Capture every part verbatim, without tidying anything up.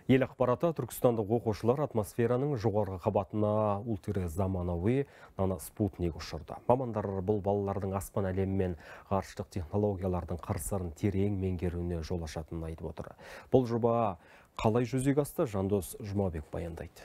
Ел ақпараты түркістандық оқушылар атмосфераның жоғарғы қабатына ультра заманауи нано-спутник ұшырды. Мамандар бұл балалардың аспан әлемі мен ғарыштық технологиялардың қыр-сырын терең меңгеруіне жол ашатынын айтып отыр. Бұл жоба қалай жүзеге асты? Жандос Жұмабек баяндайды.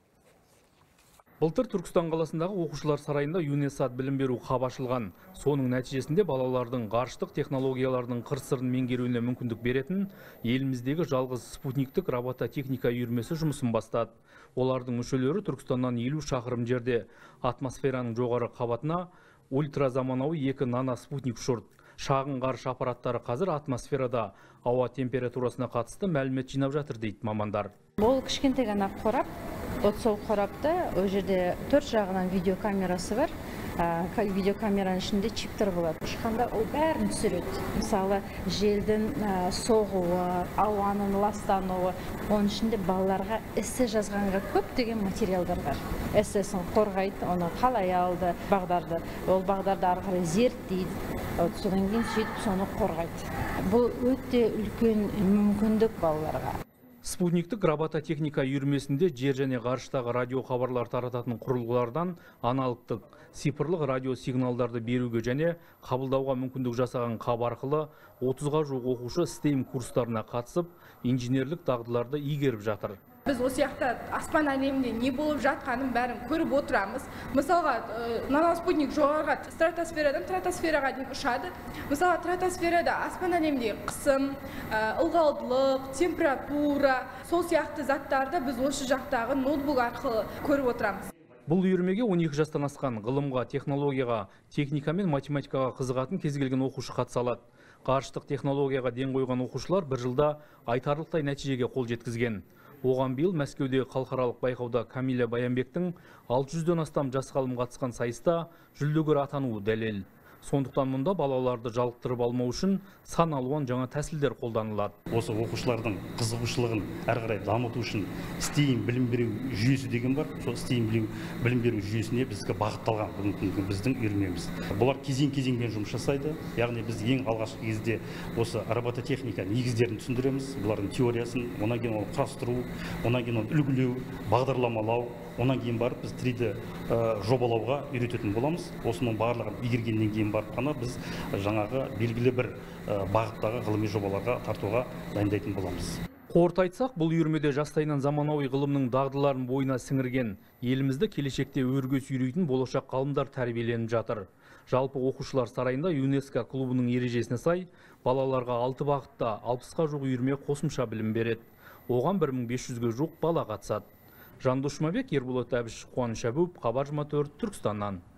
Былтыр Түркістан қаласындағы оқушылар сарайында ЮНЕСАД білім беру хаб ашылған. Соның нәтижесінде балалардың ғарыштық технологиялардың қыр-сырын меңгеруіне мүмкіндік беретін еліміздегі жалғыз спутниктік робототехника үйірмесі жұмысын бастады. Олардың мүшелері Түркістаннан елу шақырым жерде атмосфераның жоғары қабатына ультра заманауи екі нано-спутник ұшырды. Шағын ғарыш аппараттары қазір атмосферада ауа температурасына қатысты мәлімет жинап жатыр дейді мамандар. Ол кішкентай ғана қорап, от сол қорапта ол жерде төрт жағынан видеокамерасы бар. Видеокамераның ішінде чиптер болады. Ұшқанда ол бәрін түсіреді. Мысалы, желдің соғуы, ауаның ластануы, оның ішінде балаларға эссе жазғанға көптеген материалдар бар. Эссесін қорғайды, оны қалай алды, бағдарды, ол бағдарды ары қарай зерттейді. Содан кейін сөйтіп соны қорғайды. Бұл өте үлкен мүмкіндік балаларға. Спутниктік робототехника үйірмесінде жер және ғарыштағы радио хабарлар тарататын құрылғылардан аналогтық цифрлық радио сигналдарды беруге және қабылдауға мүмкіндік жасаған хаб арқылы отызға жуық оқушы стем курстарына қатысып, инженерлік дағдыларды игеріп жатыр. Біз осы жақта аспан әлемінде не болып жатқанын бәрін көріп отырамыз. Мысалға, нано-спутник жоғарғы стратосферадан стратосфераға дейін ұшады. Мысалға, стратосферада аспан әлемінде қысым, ылғалдылық, температура, сол сияқты заттарды біз осы жақтағы ноутбук арқылы көріп отырамыз. Бұл үйірмеге он екі жастан асқан ғылымға, технологияға, техника мен математикаға қызығатын кез келген оқушы қатыса алады. Ғарыштық технологияға ден қойған оқушылар бір жылда айтарлықтай нәтижеге қол жеткізген. Оған биыл Мәскеудегі халықаралық байқауда Камиля Баянбектің алты жүзден астам жас ғалым қатысқан сайыста жүлдегер атануы дәлел. Сондықтан мұнда балаларды жалықтырып алмау үшін сан алуан жаңа тәсілдер қолданылады. Осы оқушылардың қызығушылығын әрі қарай дамыту үшін стем білім беру жүйесі деген бар. Сол стем білім беру жүйесіне бізге бағытталған біздің үйірмеміз. Бұлар кезең-кезеңмен жұмыс жасайды. Яғни біз ең алғашқы кезде осы робототехника негіздерін түсіндіреміз. Бұлардың теориясын, онан кейін оны құрастыру, онан кейін оны үлгілеу, бағдарламалау, онан кейін барып біз три дэ жобалауға үйрететін боламыз. Осының барлығын игергеннен кейін барып қана біз жаңағы белгілі бір бағыттағы ғылыми жобаларға тартуға дайындайтын боламыз. Қорыта айтсақ, бұл үйірмеде жастайынан заманауи ғылымның дағдыларын бойына сіңірген, елімізді келешекте өрге сүйрейтін болашақ ғалымдар тәрбиеленіп жатыр. Жалпы оқушылар сарайында ЮНЕСКО клубының ережесіне сай, балаларға алты бағытта алпысқа жуық үйірме қосымша білім береді. Оған бір мың бес жүзге жуық бала қатысады. Жандос Жұмабек, Ерболат Әбіш, Қуаныш Әбуов, Хабар жиырма төрт, Түркістаннан.